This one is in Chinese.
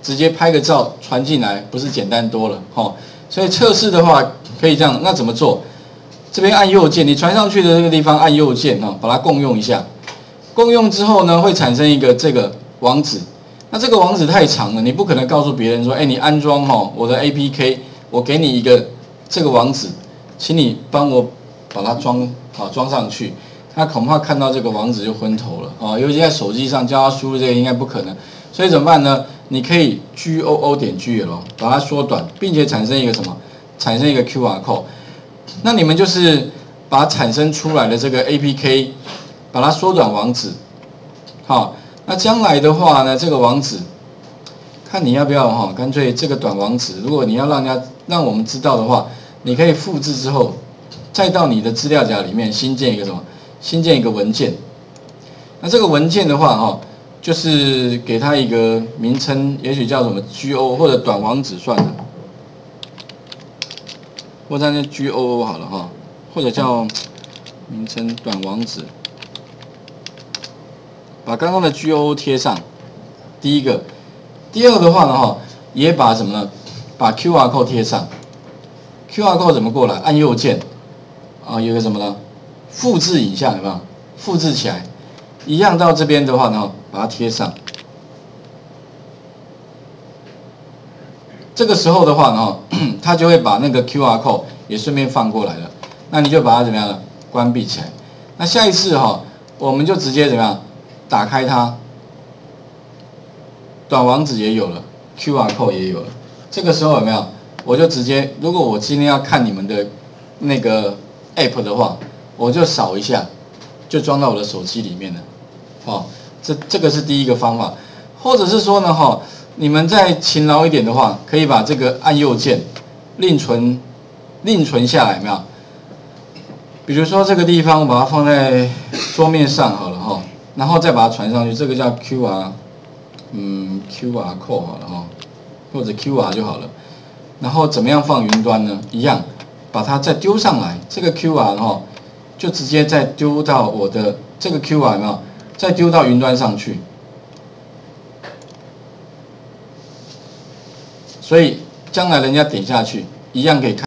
直接拍个照传进来，不是简单多了哈。所以测试的话可以这样，那怎么做？这边按右键，你传上去的这个地方按右键哈，把它共用一下。共用之后呢，会产生一个这个网址。那这个网址太长了，你不可能告诉别人说，哎，你安装哈我的 APK， 我给你一个这个网址，请你帮我把它装上去。他恐怕看到这个网址就昏头了啊，尤其在手机上叫他输入这个应该不可能。所以怎么办呢？你可以 GOO.GL 把它缩短，并且产生一个什么？产生一个 QR code。那你们就是把产生出来的这个 APK， 把它缩短网址。好，那将来的话呢，这个网址看你要不要哈，干脆这个短网址，如果你要让我们知道的话，你可以复制之后，再到你的资料夹里面新建一个什么？新建一个文件。那这个文件的话哈，就是给它一个名称，也许叫什么 GO 或者短网址算了。或者叫 GOO 好了哈，或者叫名称短网址，把刚刚的 GOO 贴上。第一个，第二个的话呢哈，也把什么呢？把 QR code 贴上。QR code 怎么过来？按右键啊，有个什么呢？复制影像有没有？复制起来，一样到这边的话呢，把它贴上。这个时候的话呢，它就会把那个 QR code 也顺便放过来了。那你就把它怎么样呢？关闭起来。那下一次哈，我们就直接怎么样？打开它，短网址也有了 ，QR code 也有了。这个时候有没有？我就直接，如果我今天要看你们的那个 App 的话，我就扫一下，就装到我的手机里面了。哦，这个是第一个方法，或者是说呢，哈。你们再勤劳一点的话，可以把这个按右键另存下来，有没有？比如说这个地方，我把它放在桌面上好了哈，然后再把它传上去，这个叫 QR code 好了哈，或者 QR 就好了。然后怎么样放云端呢？一样，把它再丢上来，这个 QR 哈，就直接再丢到我的这个 QR 有没有？再丢到云端上去。所以将来人家点下去，一样可以看。